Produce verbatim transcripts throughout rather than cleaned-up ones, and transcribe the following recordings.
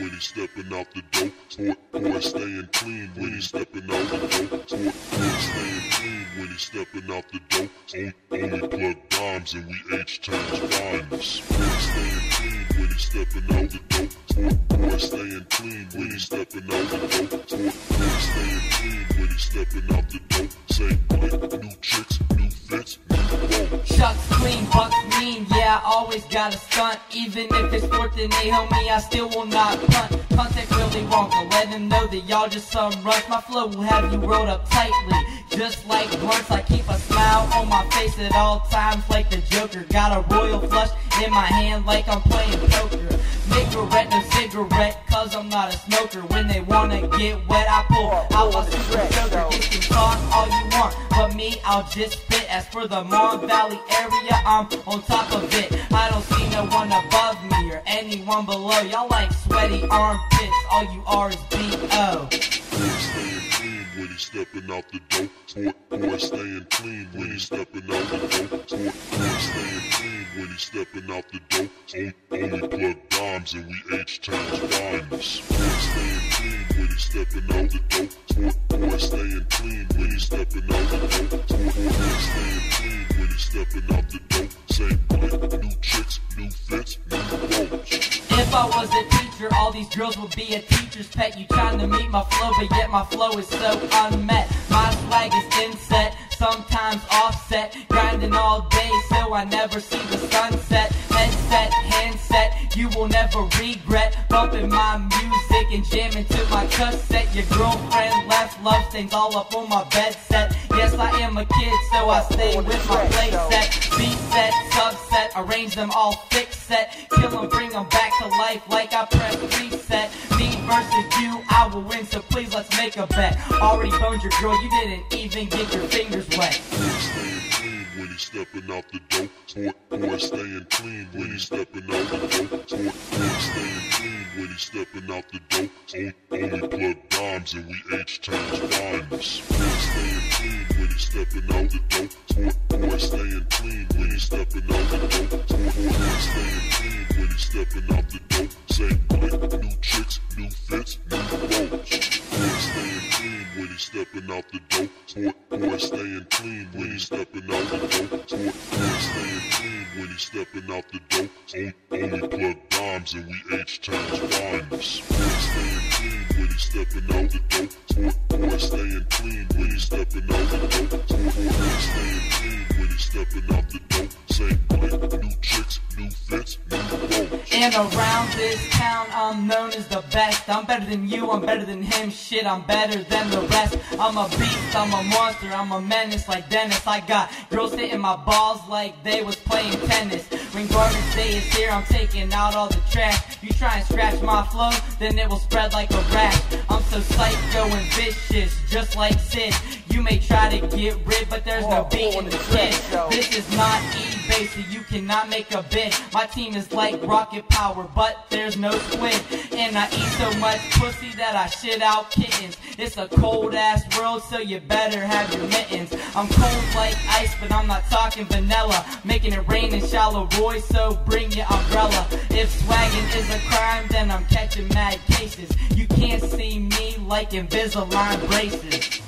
when he stepping out the door. Boy, boy staying clean when he stepping out the door. Boy, boy staying clean when he stepping out the door. Only, only plug dimes and we H times finest. Boy staying clean when he stepping out the door. Boy, boy staying clean when he stepping out the door. Boy, boy staying clean when he stepping out the door. Say click, new chicks, new fits, new rolls. Chuck's clean, Buck's mean, yeah, I always got a stunt. Even if it's fourth and eight, homie, I still will not punt. Contact really wrong, to let them know that y'all just some runs. My flow will have you rolled up tightly, just like blunts. I keep a smile on my face at all times like the Joker. Got a royal flush in my hand like I'm playing poker. Nicorette, no cigarette, cause I'm not a smoker. When they wanna get wet, I pull out my super soaker. You can talk all you want, but me, I'll just spit. As for the Mon Valley area, I'm on top of it. I don't see no one above me or anyone below. Y'all like sweaty armpits, all you are is B O Boy staying clean when he stepping out the door. Boy, boy staying clean when he stepping out the door. Boy, boy staying clean when he stepping out the door. Only, only plug dimes and we H times finest. Boy staying clean when he stepping out the door. Boy, boy staying clean when he stepping out the door. Boy, boy staying clean when he stepping out the door. Say click, new chicks, new fits, new rolls. If I was a teacher, all these girls would be a teacher's pet. You trying to meet my flow, but yet my flow is so unmet. My swag is inset, sometimes offset. Grinding all day, so I never see the sunset. Headset, handset, you will never regret. Bumping my music and jamming to my cassette. Your girlfriend left love stains all up on my bed set. Yes, I am a kid, so I stay with my playset. Beat set, subset, arrange them all thick set. Kill them, bring them back to life like I press reset. Me versus you, I will win, so please let's make a bet. Already boned your girl, you didn't even get your fingers wet. Boy staying clean when he stepping out the door. Boy, boy staying clean when he stepping out the door. Boy, boy staying clean when he stepping out the door. Only, only plug dimes and we H times finest. Boy staying clean when he stepping out the door. Boy, boy staying clean when he stepping out the door. Boy, boy staying clean when he stepping out the door. Say click, new chicks, new fits, new rolls. Boy staying clean when he stepping out the door. Boy, boy staying clean when he stepping out the door. Boy, boy staying clean when he stepping out the door. Only, only plug dimes and we H times finest. Boy staying clean when he stepping out the door. Boy, boy staying clean when he stepping out the door. Boy, boy staying clean when he stepping out the door. Say click, new chicks, new fits, new rolls. And around this town, I'm known as the best. I'm better than you, I'm better than him. Shit, I'm better than the rest. I'm a beast, I'm a monster, I'm a menace like Dennis. I got girls hitting my balls like they was playing tennis. When garbage day is here, I'm taking out all the trash. You try and scratch my flow, then it will spread like a rash. I'm so psycho and vicious, just like Sid. You may try to get rid, but there's no beat in the kid. This is not eBay, so you cannot make a bid. My team is like rocket power, but there's no squid. And I eat so much pussy that I shit out kittens. It's a cold ass world, so you better have your mittens. I'm cold like ice, but I'm not talking vanilla. Making it rain in shallow Roy, so bring your umbrella. If swagging is a crime, then I'm catching mad cases. You can't see me like Invisalign braces.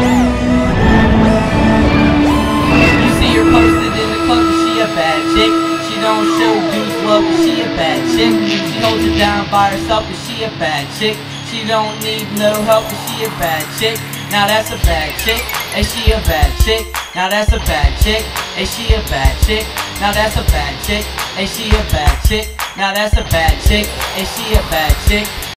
You see her posted in the club, but she a bad chick. She don't show dudes love, but she a bad chick. She holds it down by herself, but she a bad chick. She don't need no help, but she a bad chick. Now that's a bad chick. Hey, she a bad chick. Now that's a bad chick. Hey, she a bad chick. Now that's a bad chick. Hey, she a bad chick. Now that's a bad chick. Hey, she a bad chick.